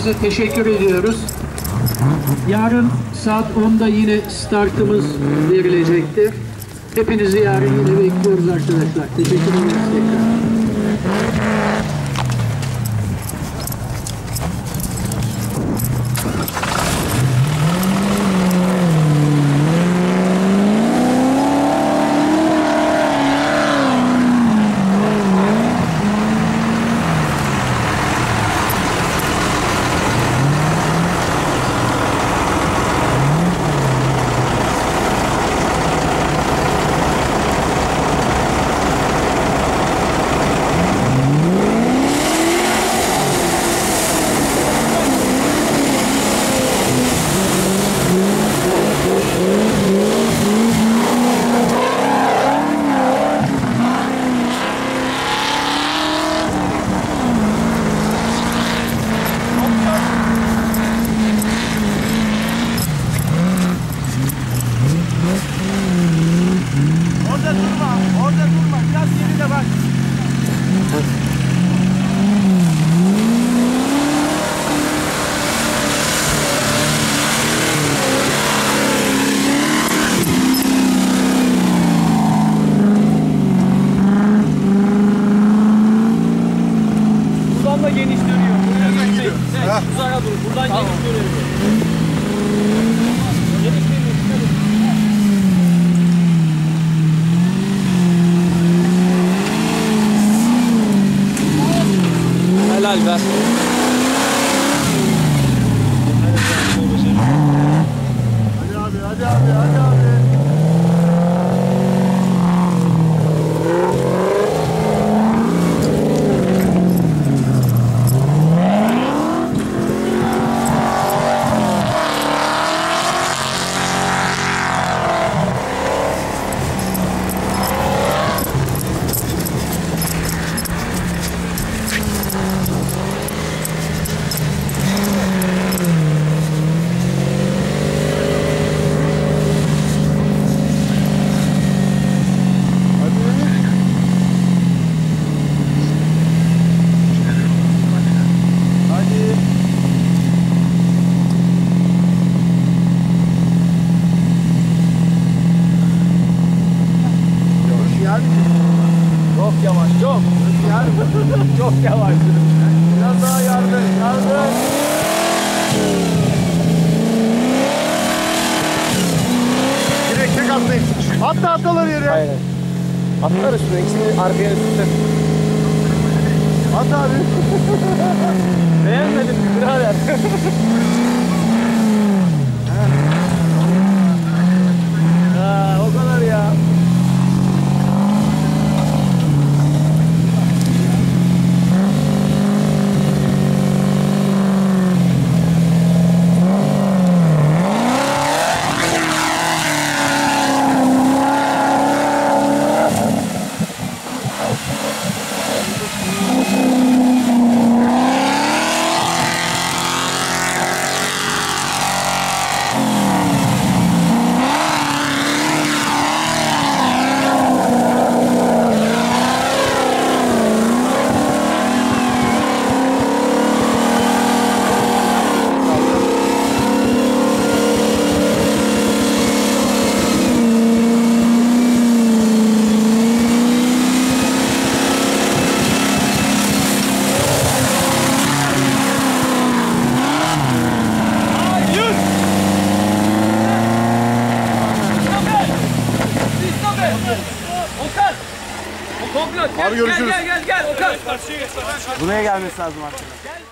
hepinize teşekkür ediyoruz. Yarın saat 10'da yine startımız verilecektir. Hepinizi yarın yine bekliyoruz arkadaşlar. Teşekkür ederiz tekrar. Orada durma. Biraz geride bak. Buradan da geniş dönüyor. Uzaya dur. Buradan geniş dönüyor. Geniş dönüyor. Helal be. Hadi abi. Çok yavaş, çok. Çok yavaş. Biraz daha yardım. Direkt tek atlayın. Atla yere. Hayır. Atlar üstüne, ikisini arkaya üstüne. At abi. Beğenmedim birader. O kadar ya. Okan! Abi görüşürüz. Gel Okan! Buraya gelmesi lazım artık.